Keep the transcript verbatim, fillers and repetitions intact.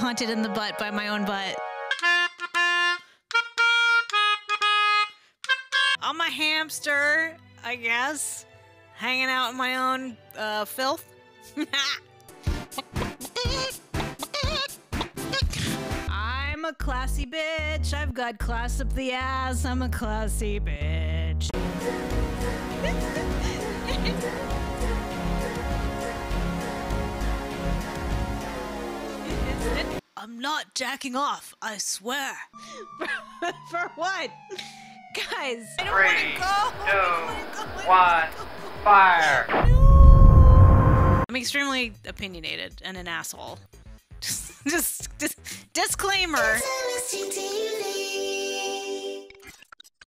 hunted in the butt by my own butt. I'm a hamster, I guess. Hanging out in my own uh, filth. I'm a classy bitch. I've got class up the ass. I'm a classy bitch. I'm not jacking off, I swear. For, for what? Guys, I don't Three, want to go. two, one, fire. No. I'm extremely opinionated and an asshole. Just, just, just disclaimer.